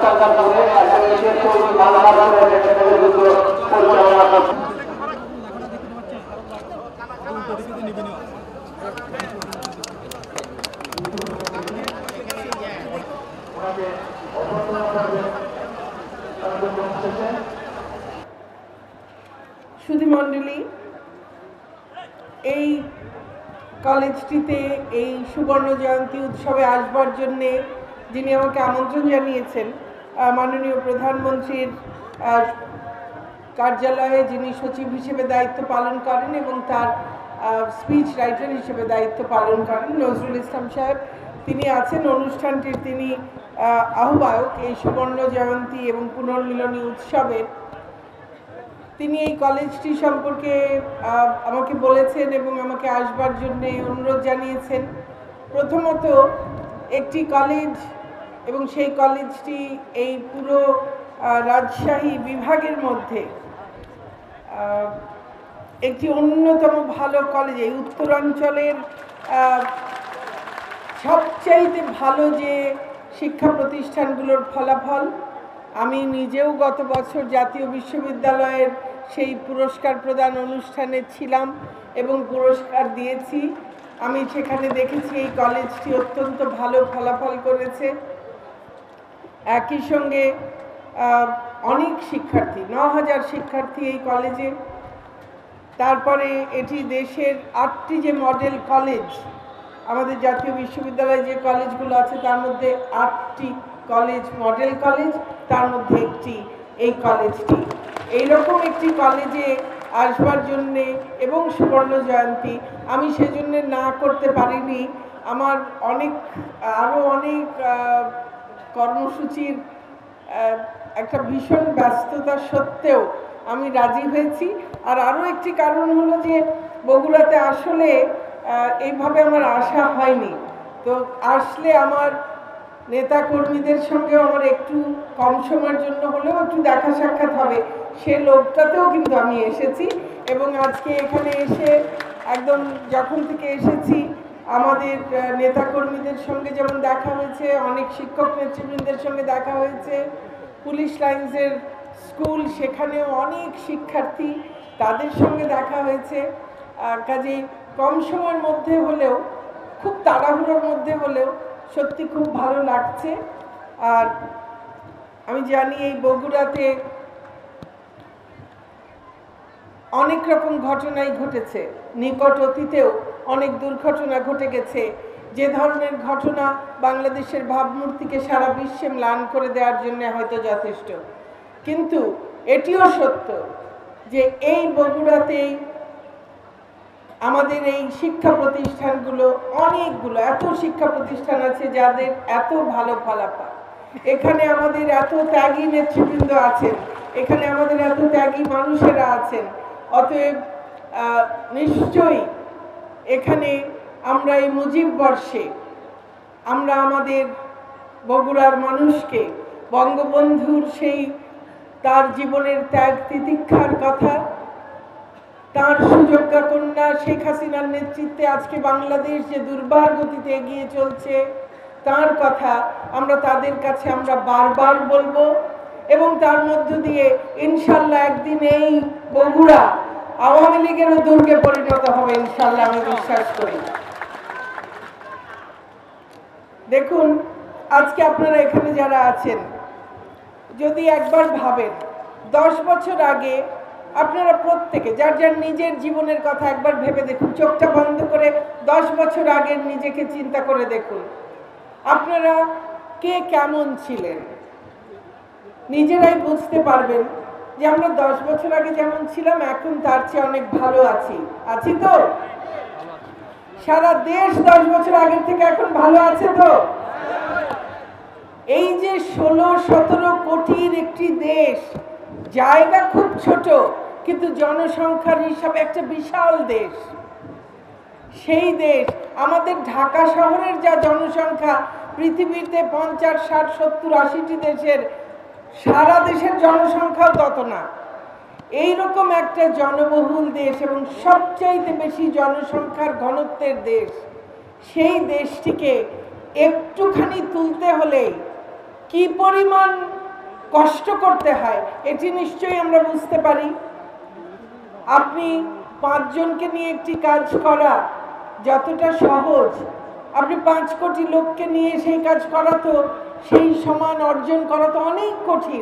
সুধীমণ্ডলী, এই কলেজটিতে এই সুবর্ণ জয়ন্তী উৎসবে আসবার জন্যে যিনি আমাকে আমন্ত্রণ জানিয়েছেন, মাননীয় প্রধানমন্ত্রীর কার্যালয়ে যিনি সচিব হিসেবে দায়িত্ব পালন করেন এবং তার স্পিচ রাইটার হিসেবে দায়িত্ব পালন করেন নজরুল ইসলাম সাহেব, তিনি আছেন। অনুষ্ঠানটির তিনি আহ্বায়ক এই সুবর্ণ জয়ন্তী এবং পুনর্মিলনী উৎসবের। তিনি এই কলেজটি সম্পর্কে আমাকে বলেছেন এবং আমাকে আসবার জন্যে অনুরোধ জানিয়েছেন। প্রথমত, একটি কলেজ এবং সেই কলেজটি এই পুরো রাজশাহী বিভাগের মধ্যে একটি অন্যতম ভালো কলেজ, এই উত্তরাঞ্চলের সবচাইতে ভালো যে শিক্ষা প্রতিষ্ঠানগুলোর ফলাফল। আমি নিজেও গত বছর জাতীয় বিশ্ববিদ্যালয়ের সেই পুরস্কার প্রদান অনুষ্ঠানে ছিলাম এবং পুরস্কার দিয়েছি। আমি সেখানে দেখেছি এই কলেজটি অত্যন্ত ভালো ফলাফল করেছে। একই সঙ্গে অনেক শিক্ষার্থী, ৯,০০০ শিক্ষার্থী এই কলেজে। তারপরে এটি দেশের ৮টি যে মডেল কলেজ, আমাদের জাতীয় বিশ্ববিদ্যালয়ে যে কলেজগুলো আছে তার মধ্যে 8টি কলেজ মডেল কলেজ, তার মধ্যে একটি এই কলেজটি। এইরকম একটি কলেজে আসবার জন্যে এবং সুবর্ণ জয়ন্তী আমি সেজন্য না করতে পারিনি। আমার আরও অনেক কর্মসূচির একটা ভীষণ ব্যস্ততা সত্ত্বেও আমি রাজি হয়েছি। আর আরও একটি কারণ হলো যে বগুড়াতে আসলে এইভাবে আমার আসা হয়নি। তো আসলে আমার নেতা কর্মীদের সঙ্গেও আমার একটু কম সময়ের জন্য হলেও একটু দেখা সাক্ষাৎ হবে, সে লোকটাতেও কিন্তু আমি এসেছি। এবং আজকে এখানে এসে একদম যখন থেকে এসেছি আমাদের নেতা কর্মীদের সঙ্গে যেমন দেখা হয়েছে, অনেক শিক্ষক নেতৃবৃন্দের সঙ্গে দেখা হয়েছে, পুলিশ লাইন্সের স্কুল সেখানেও অনেক শিক্ষার্থী, তাদের সঙ্গে দেখা হয়েছে। কাজেই কম সময়ের মধ্যে হলেও, খুব তাড়াহুড়োর মধ্যে হলেও সত্যি খুব ভালো লাগছে। আর আমি জানি এই বগুড়াতে অনেক রকম ঘটনাই ঘটেছে, নিকট অতীতেও অনেক দুর্ঘটনা ঘটে গেছে, যে ধরনের ঘটনা বাংলাদেশের ভাবমূর্তিকে সারা বিশ্বে ম্লান করে দেওয়ার জন্য হয়তো যথেষ্ট। কিন্তু এটিও সত্য যে এই বগুড়াতেই আমাদের এই শিক্ষা প্রতিষ্ঠানগুলো, অনেকগুলো এত শিক্ষা প্রতিষ্ঠান আছে যাদের এত ভালো ফলাফল। এখানে আমাদের এত ত্যাগী নেতৃবৃন্দ আছেন, এখানে আমাদের এত ত্যাগী মানুষেরা আছেন। অতএব নিশ্চয়ই এখানে আমরা এই মুজিব বর্ষে আমরা আমাদের বগুড়ার মানুষকে বঙ্গবন্ধুর সেই তার জীবনের ত্যাগ তিতিক্ষার কথা, তার সুযোগ্যা কন্যা শেখ হাসিনার নেতৃত্বে আজকে বাংলাদেশ যে দুর্বার গতিতে এগিয়ে চলছে তার কথা আমরা তাদের কাছে আমরা বারবার বলবো। এবং তার মধ্য দিয়ে ইনশাল্লাহ একদিন এই বগুড়া আওয়ামী লীগেরও দুর্গে পরিণত হবে ইনশাল্লাহ, আমি বিশ্বাস করি। দেখুন, আজকে আপনারা এখানে যারা আছেন, যদি একবার ভাবেন 10 বছর আগে আপনারা প্রত্যেকে যার যার নিজের জীবনের কথা একবার ভেবে দেখুন, চোখটা বন্ধ করে 10 বছর আগের নিজেকে চিন্তা করে দেখুন, আপনারা কে কেমন ছিলেন। নিজেরাই বুঝতে পারবেন যে আমরা 10 বছর আগে যেমন ছিলাম এখন তার চেয়ে অনেক ভালো আছি তো? সারা দেশ 10 বছর আগের থেকে এখন ভালো আছে তো? এই যে 16-17 কোটির একটি দেশ, জায়গা খুব ছোট কিন্তু জনসংখ্যার হিসাবে একটা বিশাল দেশ। সেই দেশ, আমাদের ঢাকা শহরের যা জনসংখ্যা, পৃথিবীতে 50, 60, 70, 80টি দেশের সারা দেশের জনসংখ্যাও তত না। এইরকম একটা জনবহুল দেশ এবং সবচাইতে বেশি জনসংখ্যার ঘনত্বের দেশ, সেই দেশটিকে একটুখানি তুলতে হলে কি পরিমাণ কষ্ট করতে হয় এটি নিশ্চয়ই আমরা বুঝতে পারি। আপনি 5 জনকে নিয়ে একটি কাজ করা যতটা সহজ, আপনি 5 কোটি লোককে নিয়ে সেই কাজ করা তো সেই সমান অর্জন করা তো অনেক কঠিন।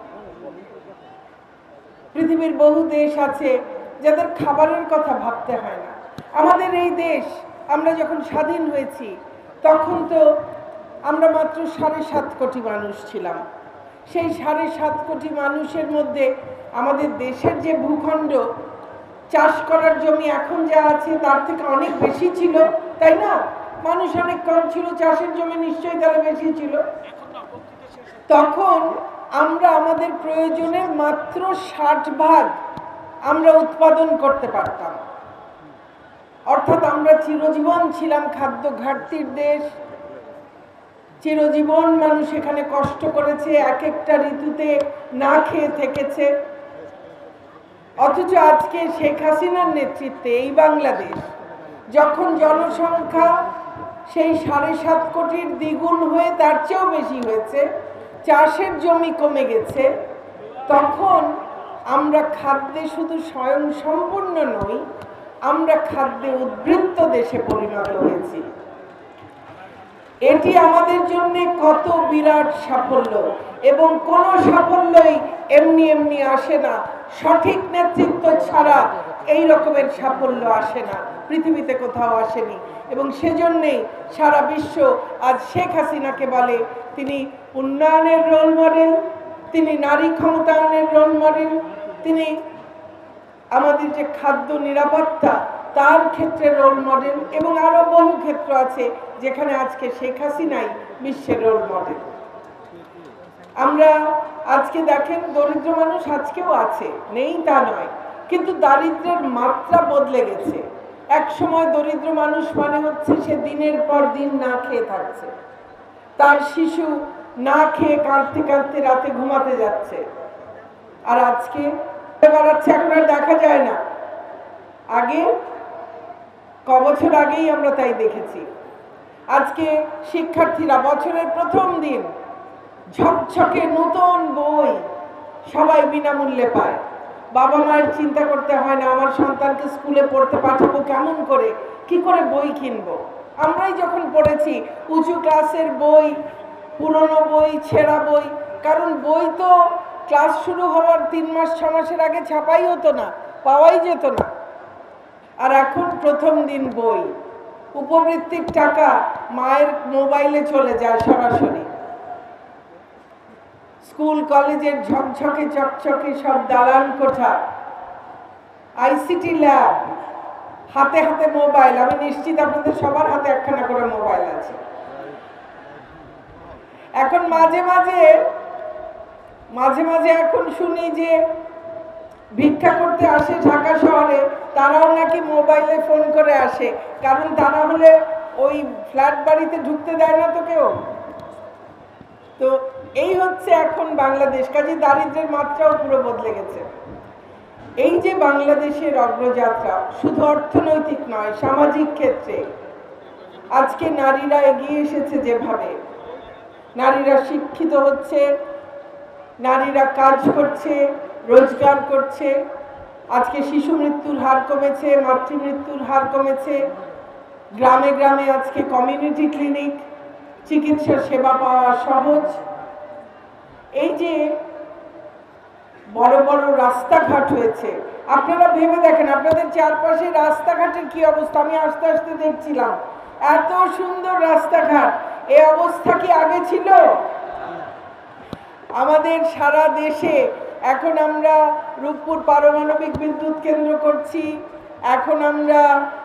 পৃথিবীর বহু দেশ আছে যাদের খাবারের কথা ভাবতে হয় না। আমাদের এই দেশ, আমরা যখন স্বাধীন হয়েছি তখন তো আমরা মাত্র 7.5 কোটি মানুষ ছিলাম। সেই 7.5 কোটি মানুষের মধ্যে আমাদের দেশের যে ভূখণ্ড, চাষ করার জমি এখন যা আছে তার থেকে অনেক বেশি ছিল, তাই না? মানুষ অনেক কম ছিল, চাষের জমি নিশ্চয়ই তারা বেশি ছিল। তখন আমরা আমাদের প্রয়োজনের মাত্র 60% আমরা উৎপাদন করতে পারতাম। অর্থাৎ আমরা চিরজীবন ছিলাম খাদ্য ঘাটতির দেশ। চিরজীবন মানুষ এখানে কষ্ট করেছে, এক একটা ঋতুতে না খেয়ে থেকেছে। অথচ আজকে শেখ হাসিনার নেতৃত্বে এই বাংলাদেশ, যখন জনসংখ্যা সেই 7.5 কোটির দ্বিগুণ হয়ে তার চেয়েও বেশি হয়েছে, চাষের জমি কমে গেছে, তখন আমরা খাদ্যে শুধু স্বয়ংসম্পূর্ণ নই, আমরা খাদ্যে উদ্বৃত্ত দেশে পরিণত হয়েছি। এটি আমাদের জন্য কত বিরাট সাফল্য, এবং কোন সাফল্যই এমনি এমনি আসে না। সঠিক নেতৃত্ব ছাড়া এই রকমের সাফল্য আসে না, পৃথিবীতে কোথাও আসেনি। এবং সেজন্যেই সারা বিশ্ব আজ শেখ হাসিনাকে বলে তিনি উন্নয়নের রোল মডেল, তিনি নারী ক্ষমতায়নের রোল মডেল, তিনি আমাদের যে খাদ্য নিরাপত্তা তার ক্ষেত্রে রোল মডেল, এবং আরো বহু ক্ষেত্র আছে যেখানে আজকে শেখ হাসিনাই বিশ্বের রোল মডেল। আমরা আজকে দেখেন দরিদ্র মানুষ আজকেও আছে, নেই তা নয়, কিন্তু দারিদ্র্যের মাত্রা বদলে গেছে। এক সময় দরিদ্র মানুষ মানে হচ্ছে সে দিনের পর দিন না খেয়ে থাকছে, তার শিশু না খেয়ে কাঁদতে কাঁদতে রাতে ঘুমাতে যাচ্ছে, আর আজকে বেড়াচ্ছে, এখন আর দেখা যায় না। আগে কবছর আগেই আমরা তাই দেখেছি। আজকে শিক্ষার্থীরা বছরের প্রথম দিন ঝকঝকে নতুন বই সবাই বিনামূল্যে পায়। বাবা মায়ের চিন্তা করতে হয় না আমার সন্তানকে স্কুলে পড়তে পাঠাবো কেমন করে, কি করে বই কিনবো। আমরাই যখন পড়েছি উঁচু ক্লাসের বই, পুরনো বই, ছেঁড়া বই, কারণ বই তো ক্লাস শুরু হওয়ার 3 মাস 6 মাসের আগে ছাপাই হতো না, পাওয়াই যেত না। আর এখন প্রথম দিন বই, উপবৃত্তির টাকা মায়ের মোবাইলে চলে যায় সরাসরি। স্কুল কলেজের ঝকঝকে চকচকে সব দালান কোঠা, আইসিটি ল্যাব, হাতে হাতে মোবাইল। আমি নিশ্চিত আপনাদের সবার হাতে একখানা করে মোবাইল আছে। এখন মাঝে মাঝে এখন শুনি যে ভিক্ষা করতে আসে ঢাকা শহরে, তারাও নাকি মোবাইলে ফোন করে আসে, কারণ তা না হলে ওই ফ্ল্যাট বাড়িতে ঢুকতে দেয় না তো কেউ। তো এই হচ্ছে এখন বাংলাদেশ, কাজে দারিদ্র্যের মাত্রাও পুরো বদলে গেছে। এই যে বাংলাদেশের অগ্রযাত্রা শুধু অর্থনৈতিক নয়, সামাজিক ক্ষেত্রে আজকে নারীরা এগিয়ে এসেছে, যেভাবে নারীরা শিক্ষিত হচ্ছে, নারীরা কাজ করছে, রোজগার করছে, আজকে শিশু মৃত্যুর হার কমেছে, মাতৃমৃত্যুর হার কমেছে, গ্রামে গ্রামে আজকে কমিউনিটি ক্লিনিক, চিকিৎসা সেবা পাওয়া সহজ। এই যে বড় বড় রাস্তাঘাট হয়েছে, আপনারা ভেবে দেখেন আপনাদের চারপাশে রাস্তাঘাটের কি অবস্থা। আমি আস্তে আস্তে দেখছিলাম এত সুন্দর রাস্তাঘাট, এই অবস্থা কি আগে ছিল? আমাদের সারা দেশে এখন আমরা রূপপুর পারমাণবিক বিদ্যুৎ কেন্দ্র করছি, এখন আমরা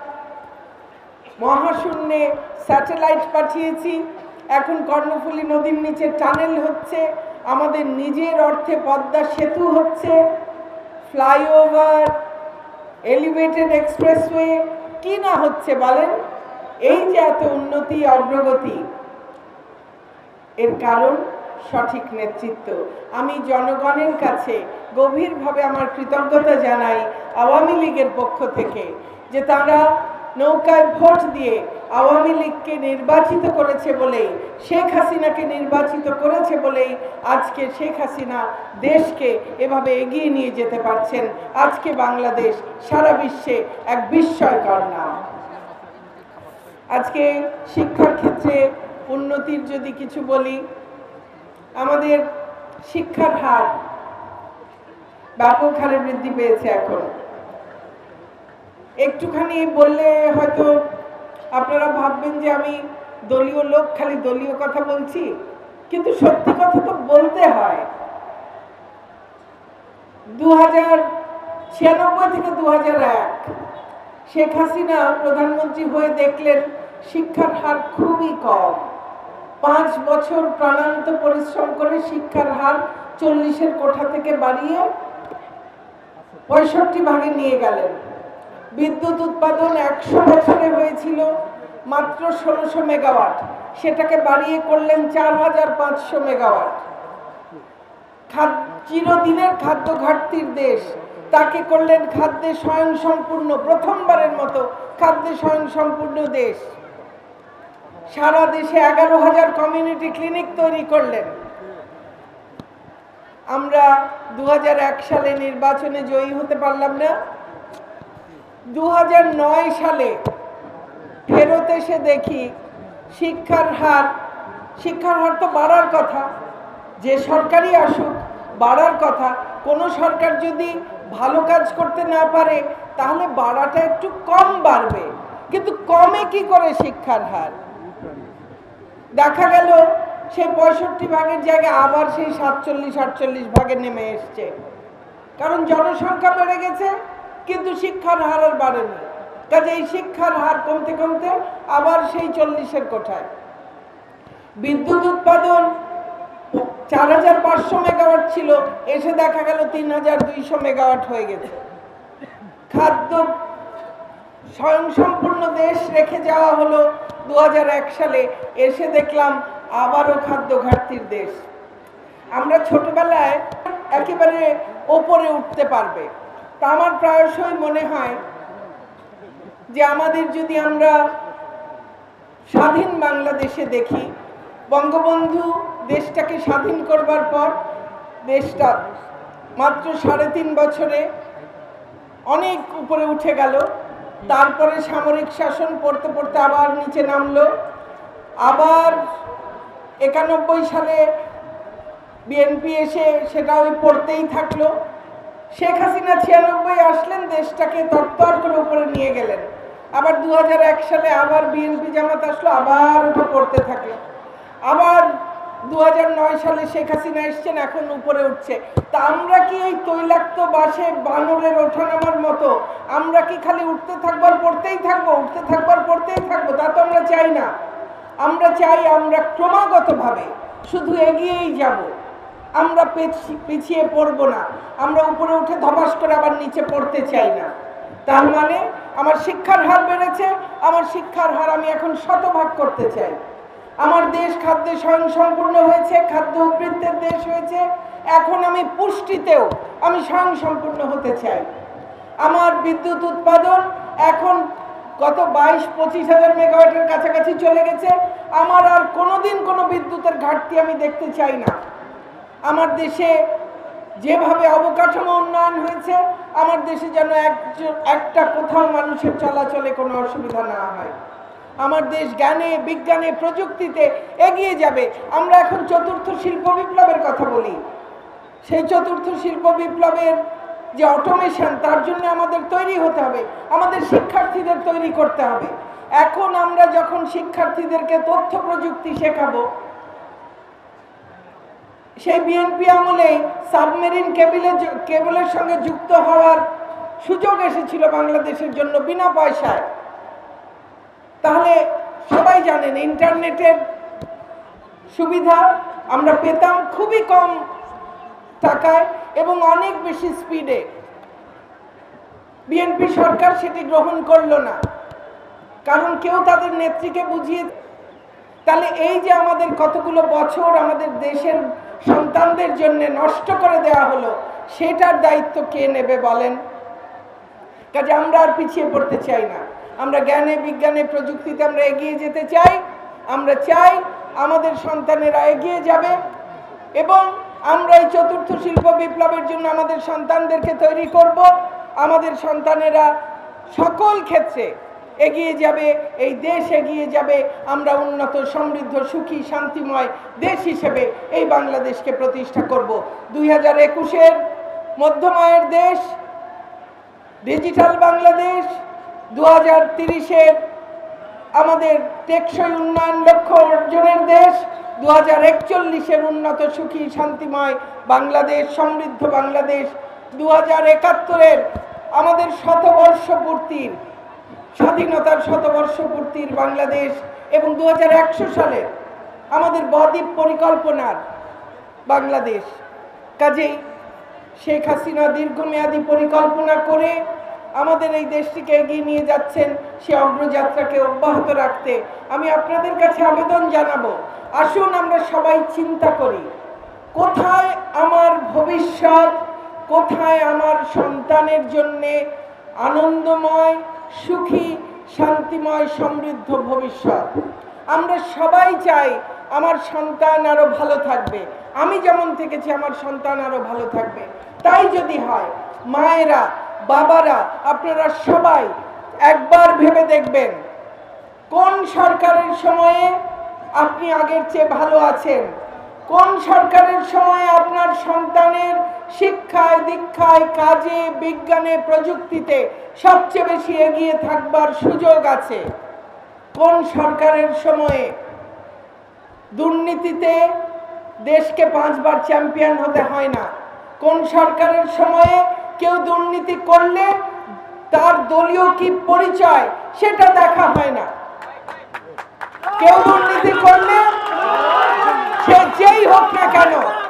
মহাশূন্যে স্যাটেলাইট পাঠিয়েছি, এখন কর্ণফুলী নদীর নিচে টানেল হচ্ছে, আমাদের নিজের অর্থে পদ্মা সেতু হচ্ছে, ফ্লাইওভার, এলিভেটেড এক্সপ্রেসওয়ে, কি না হচ্ছে বলেন। এই যে এত উন্নতি অগ্রগতি, এর কারণ সঠিক নেতৃত্ব। আমি জনগণের কাছে গভীরভাবে আমার কৃতজ্ঞতা জানাই আওয়ামী লীগের পক্ষ থেকে, যে তারা নৌকায় ভোট দিয়ে আওয়ামী লীগকে নির্বাচিত করেছে বলেই, শেখ হাসিনাকে নির্বাচিত করেছে বলেই আজকে শেখ হাসিনা দেশকে এভাবে এগিয়ে নিয়ে যেতে পারছেন। আজকে বাংলাদেশ সারা বিশ্বে এক বিস্ময়কর নাম। আজকে শিক্ষার ক্ষেত্রে উন্নতির যদি কিছু বলি, আমাদের শিক্ষার হার ব্যাপক হারে বৃদ্ধি পেয়েছে। এখন একটুখানি বললে হয়তো আপনারা ভাববেন যে আমি দলীয় লোক, খালি দলীয় কথা বলছি, কিন্তু সত্যি কথা তো বলতে হয়। 1996 থেকে 2001 শেখ হাসিনা প্রধানমন্ত্রী হয়ে দেখলেন শিক্ষার হার খুবই কম। 5 বছর প্রাণান্ত পরিশ্রম করে শিক্ষার হার 40-এর কোঠা থেকে বাড়িয়ে 65 ভাগে নিয়ে গেলেন। বিদ্যুৎ উৎপাদন 100 বছরে হয়েছিল মাত্র 1600 মেগাওয়াট, সেটাকে বাড়িয়ে করলেন 4500 মেগাওয়াট। চিরদিনের খাদ্য ঘাটতির দেশ, তাকে করলেন খাদ্যে স্বয়ংসম্পূর্ণ, প্রথমবারের মতো খাদ্যে স্বয়ংসম্পূর্ণ দেশ। সারা দেশে 11,000 কমিউনিটি ক্লিনিক তৈরি করলেন। আমরা 2001 সালে নির্বাচনে জয়ী হতে পারলাম না। 2009 সালে ফেরত এসে দেখি শিক্ষার হার তো বাড়ার কথা, যে সরকারই আসুক বাড়ার কথা। কোনো সরকার যদি ভালো কাজ করতে না পারে তাহলে বাড়াটা একটু কম বাড়বে, কিন্তু কমে কি করে শিক্ষার হার? দেখা গেল সেই 65 ভাগের জায়গায় আবার সেই 47-48 ভাগে নেমে এসছে, কারণ জনসংখ্যা বেড়ে গেছে কিন্তু শিক্ষার হার আর বাড়েনি। কাজে এই শিক্ষার হার কমতে কমতে আবার সেই 40-এর কোঠায়। বিদ্যুৎ উৎপাদন 4500 মেগাওয়াট ছিল, এসে দেখা গেল 3200 মেগাওয়াট হয়ে গেছে। খাদ্য স্বয়ংসম্পূর্ণ দেশ রেখে যাওয়া হলো 2001 সালে, এসে দেখলাম আবারও খাদ্য ঘাটতির দেশ। আমরা ছোটবেলায় একেবারে ওপরে উঠতে পারবে, তা আমার প্রায়শই মনে হয় যে আমাদের যদি আমরা স্বাধীন বাংলাদেশে দেখি, বঙ্গবন্ধু দেশটাকে স্বাধীন করবার পর দেশটা মাত্র 3.5 বছরে অনেক উপরে উঠে গেল। তারপরে সামরিক শাসন পড়তে পড়তে আবার নিচে নামলো। আবার 91 সালে বিএনপি এসে সেটা ওই পড়তেই থাকলো। শেখ হাসিনা 96 আসলেন, দেশটাকে তরতর করে উপরে নিয়ে গেলেন। আবার 2001 সালে আবার বিএনপি জামাত আসলো, আবার ওটা পড়তে থাকলো। আবার 2009 সালে শেখ হাসিনা এসছেন, এখন উপরে উঠছে। তা আমরা কি এই তৈলাক্ত বাসে বানরের ওঠানামার মতো আমরা কি খালি উঠতে থাকবার পড়তেই থাকবো, উঠতে থাকবার পড়তেই থাকবো? তা তো আমরা চাই না। আমরা চাই আমরা ক্রমাগতভাবে শুধু এগিয়েই যাব, আমরা পিছিয়ে পড়বো না। আমরা উপরে উঠে ধপাস করে আবার নিচে পড়তে চাই না। তার মানে আমার শিক্ষার হার বেড়েছে, আমার শিক্ষার হার আমি এখন শতভাগ করতে চাই। আমার দেশ খাদ্যে স্বয়ংসম্পূর্ণ হয়েছে, খাদ্য উদ্বৃত্তের দেশ হয়েছে, এখন আমি পুষ্টিতেও আমি স্বয়ংসম্পূর্ণ হতে চাই। আমার বিদ্যুৎ উৎপাদন এখন গত 22-25 হাজার মেগাওয়াটের কাছাকাছি চলে গেছে। আমার আর কোনোদিন কোনো বিদ্যুতের ঘাটতি আমি দেখতে চাই না। আমার দেশে যেভাবে অবকাঠামো উন্নয়ন হয়েছে, আমার দেশে যেন একটা কোথাও মানুষের চলাচলে কোনো অসুবিধা না হয়। আমার দেশ জ্ঞানে, বিজ্ঞানে, প্রযুক্তিতে এগিয়ে যাবে। আমরা এখন 4র্থ শিল্প বিপ্লবের কথা বলি। সেই 4র্থ শিল্প বিপ্লবের যে অটোমেশন, তার জন্য আমাদের তৈরি হতে হবে, আমাদের শিক্ষার্থীদের তৈরি করতে হবে। এখন আমরা যখন শিক্ষার্থীদেরকে তথ্য প্রযুক্তি শেখাবো, সেই বিএনপি আমলেই সাবমেরিন কেবলের সঙ্গে যুক্ত হওয়ার সুযোগ এসেছিল বাংলাদেশের জন্য বিনা পয়সায়। তাহলে সবাই জানেন ইন্টারনেটের সুবিধা আমরা পেতাম খুবই কম টাকায় এবং অনেক বেশি স্পিডে। বিএনপি সরকার সেটি গ্রহণ করলো না, কারণ কেউ তাদের নেত্রীকে বুঝিয়ে। তাহলে এই যে আমাদের কতগুলো বছর আমাদের দেশের সন্তানদের জন্য নষ্ট করে দেওয়া হলো, সেটার দায়িত্ব কে নেবে বলেন? কাজে আমরা আর পিছিয়ে পড়তে চাই না। আমরা জ্ঞানে বিজ্ঞানে প্রযুক্তিতে আমরা এগিয়ে যেতে চাই। আমরা চাই আমাদের সন্তানেরা এগিয়ে যাবে এবং আমরা এই চতুর্থ শিল্প বিপ্লবের জন্য আমাদের সন্তানদেরকে তৈরি করব। আমাদের সন্তানেরা সকল ক্ষেত্রে এগিয়ে যাবে, এই দেশ এগিয়ে যাবে। আমরা উন্নত সমৃদ্ধ সুখী শান্তিময় দেশ হিসেবে এই বাংলাদেশকে প্রতিষ্ঠা করব। 2021-এর মধ্যমায়ের দেশ, ডিজিটাল বাংলাদেশ, 2030-এর আমাদের টেকসই উন্নয়ন লক্ষ্য অর্জনের দেশ, 2041-এর উন্নত সুখী শান্তিময় বাংলাদেশ, সমৃদ্ধ বাংলাদেশ, 2071-এর আমাদের শতবর্ষপূর্তির স্বাধীনতার শতবর্ষপূর্তির বাংলাদেশ এবং 2100 সালের আমাদের বদ্বীপ পরিকল্পনার বাংলাদেশ। কাজেই শেখ হাসিনা দীর্ঘমেয়াদী পরিকল্পনা করে আমাদের এই দেশটিকে এগিয়ে নিয়ে যাচ্ছেন। সে অগ্রযাত্রাকে অব্যাহত রাখতে আমি আপনাদের কাছে আবেদন জানাবো, আসুন আমরা সবাই চিন্তা করি, কোথায় আমার ভবিষ্যৎ, কোথায় আমার সন্তানের জন্যে আনন্দময় সুখী শান্তিময় সমৃদ্ধ ভবিষ্যৎ। আমরা সবাই চাই আমার সন্তান আরো ভালো থাকবে, আমি যেমন থেকেছি আমার সন্তান আরো ভালো থাকবে। তাই যদি হয়, মায়েরা বাবারা আপনারা সবাই একবার ভেবে দেখবেন কোন সরকারের সময়ে আপনি আগের চেয়ে ভালো আছেন, কোন সরকারের সময়ে আপনার সন্তানের শিক্ষায় দীক্ষায় কাজে বিজ্ঞানে প্রযুক্তিতে সবচেয়ে বেশি এগিয়ে থাকবার সুযোগ আছে, কোন সরকারের সময়ে দুর্নীতিতে দেশকে 5 বার চ্যাম্পিয়ন হতে হয় না, কোন সরকারের সময়ে কেউ দুর্নীতি করলে তার দলীয় কি পরিচয় সেটা দেখা হয় না, কেউ দুর্নীতি করলে সে যেই হোক না কেন,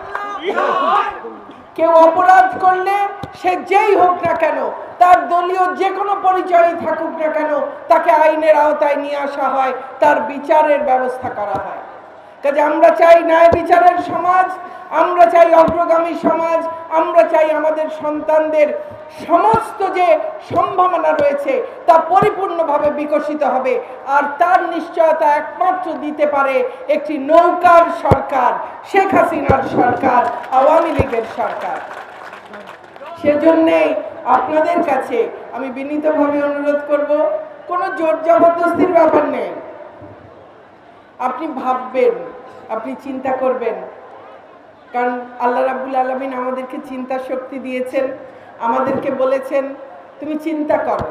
কেউ অপরাধ করলে সে যেই হোক না কেন, তার দলীয় যে কোনো পরিচয়ই থাকুক না কেন, তাকে আইনের আওতায় নিয়ে আসা হয়, তার বিচারের ব্যবস্থা করা হয়। কাজে আমরা চাই ন্যায় বিচারের সমাজ, আমরা চাই অগ্রগামী সমাজ, আমরা চাই আমাদের সন্তানদের সমস্ত যে সম্ভাবনা রয়েছে তা পরিপূর্ণভাবে বিকশিত হবে। আর তার নিশ্চয়তা একমাত্র দিতে পারে একটি নৌকার সরকার, শেখ হাসিনার সরকার, আওয়ামী লীগের সরকার। সেজন্যেই আপনাদের কাছে আমি বিনীতভাবে অনুরোধ করব, কোনো জোর জবরদস্তির ব্যাপার নেই। আপনি ভাববেন, আপনি চিন্তা করবেন, কারণ আল্লাহ রাব্বুল আলামিন আমাদেরকে চিন্তা শক্তি দিয়েছেন, আমাদেরকে বলেছেন তুমি চিন্তা করো।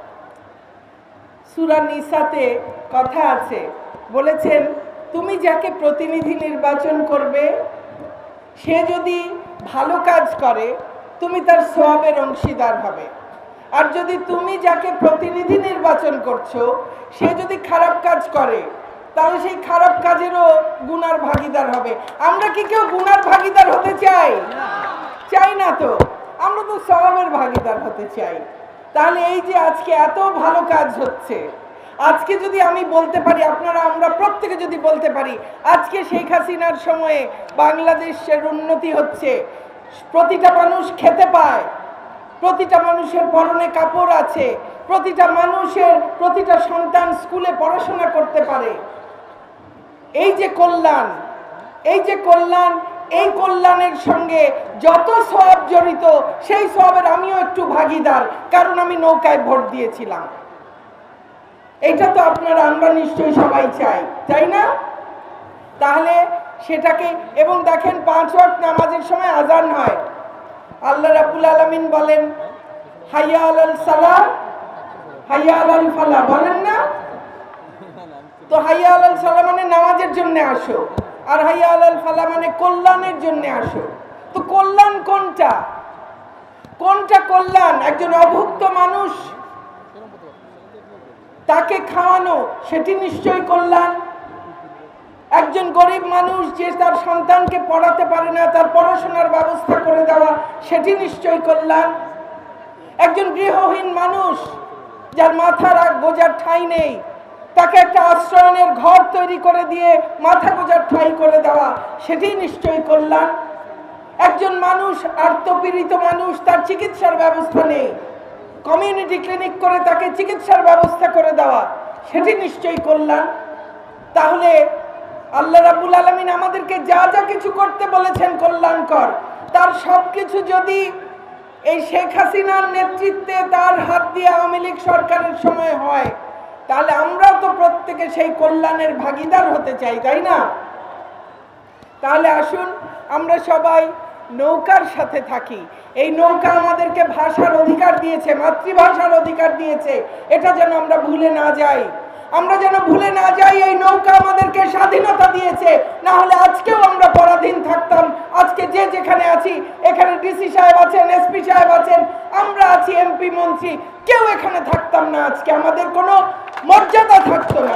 সূরা নিসাতে কথা আছে, বলেছেন তুমি যাকে প্রতিনিধি নির্বাচন করবে সে যদি ভালো কাজ করে তুমি তার সওয়াবের অংশীদার হবে, আর যদি তুমি যাকে প্রতিনিধি নির্বাচন করছো সে যদি খারাপ কাজ করে তাহলে সেই খারাপ কাজেরও গুনার ভাগীদার হবে। আমরা কি কেউ গুনার ভাগীদার হতে চাই? চাই না তো, আমরা তো সওয়াবের ভাগীদার হতে চাই। তাহলে এই যে আজকে এত ভালো কাজ হচ্ছে, আজকে যদি আমি বলতে পারি, আপনারা আমরা প্রত্যেকে যদি বলতে পারি আজকে শেখ হাসিনার সময়ে বাংলাদেশের উন্নতি হচ্ছে, প্রতিটা মানুষ খেতে পায়, প্রতিটা মানুষের পরনে কাপড় আছে, প্রতিটা সন্তান স্কুলে পড়াশোনা করতে পারে, এই যে কল্যাণ, এই কল্যাণের সঙ্গে যত সওয়াব জড়িত সেই সওয়াবের আমিও একটু ভাগীদার, কারণ আমি নৌকায় ভোট দিয়েছিলাম। এইটা তো আপনারা আমরা নিশ্চয়ই সবাই চাই, তাই না? তাহলে সেটাকে, এবং দেখেন 5 ওয়াক্ত নামাজের সময় আজান হয়, আল্লাহ রাব্বুল আলামিন বলেন হাইয়া আলাল সালাহ হাইয়া আলাল ফালাহ, বলেন না? তো হাইয়া আলাল সালাহ মানে নামাজের জন্য আসো, আর হাইয়া আলাল ফালাহ মানে কল্যাণের জন্য আসো। তো কল্যাণ কোনটা? কল্যাণ? একজন অভুক্ত মানুষ তাকে খাওয়ানো, সেটি নিশ্চয়ই কল্যাণ। একজন গরিব মানুষ যে তার সন্তানকে পড়াতে পারে না, তার পড়াশোনার ব্যবস্থা করে দেওয়া, সেটি নিশ্চয়ই কল্যাণ। একজন গৃহহীন মানুষ যার মাথার গোজার ঠাঁই নেই, তাকে একটা আশ্রয়নের ঘর তৈরি করে দিয়ে মাথা গোজার ঠাঁই করে দেওয়া, সেটি নিশ্চয়ই কল্যাণ। একজন মানুষ আর্তপীড়িত মানুষ, তার চিকিৎসার ব্যবস্থা নেই, কমিউনিটি ক্লিনিক করে তাকে চিকিৎসার ব্যবস্থা করে দেওয়া, সেটি নিশ্চয়ই কল্যাণ। তাহলে আল্লাহ রাব্বুল আলামিন আমাদেরকে যা যা কিছু করতে বলেছেন কল্যাণকর, তার সব কিছু যদি এই শেখ হাসিনার নেতৃত্বে তার হাত দিয়ে আওয়ামী লীগ সরকারের সময় হয়, তাহলে আমরাও তো প্রত্যেকে সেই কল্যাণের ভাগিদার হতে চাই, তাই না? তাহলে আসুন আমরা সবাই নৌকার সাথে থাকি। এই নৌকা আমাদেরকে ভাষার অধিকার দিয়েছে, মাতৃভাষার অধিকার দিয়েছে, এটা যেন আমরা ভুলে না যাই। আমরা যেন ভুলে না যাই এই নৌকা আমাদেরকে স্বাধীনতা দিয়েছে, না হলে আজকেও আমরা পরাধীন থাকতাম। আজকে যে যেখানে আছি, এখানে ডিসি সাহেব আছেন, এসপি সাহেব আছেন, আমরা আছি এমপি মন্ত্রী, কেউ এখানে থাকতাম না, আজকে আমাদের কোনো মর্যাদা থাকতো না।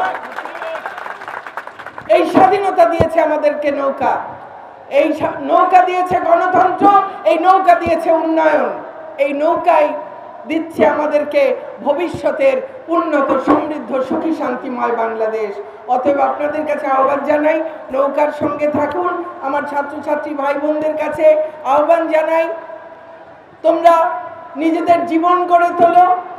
এই স্বাধীনতা দিয়েছে আমাদেরকে নৌকা, এই নৌকা দিয়েছে গণতন্ত্র, এই নৌকা দিয়েছে উন্নয়ন, এই নৌকায় দিচ্ছে আমাদেরকে ভবিষ্যতের উন্নত সমৃদ্ধ সুখী শান্তিময় বাংলাদেশ। অতএব আপনাদের কাছে আহ্বান জানাই, নৌকার সঙ্গে থাকুন। আমার ছাত্রছাত্রী ভাই বোনদের কাছে আহ্বান জানাই, তোমরা নিজেদের জীবন গড়ে তোলো,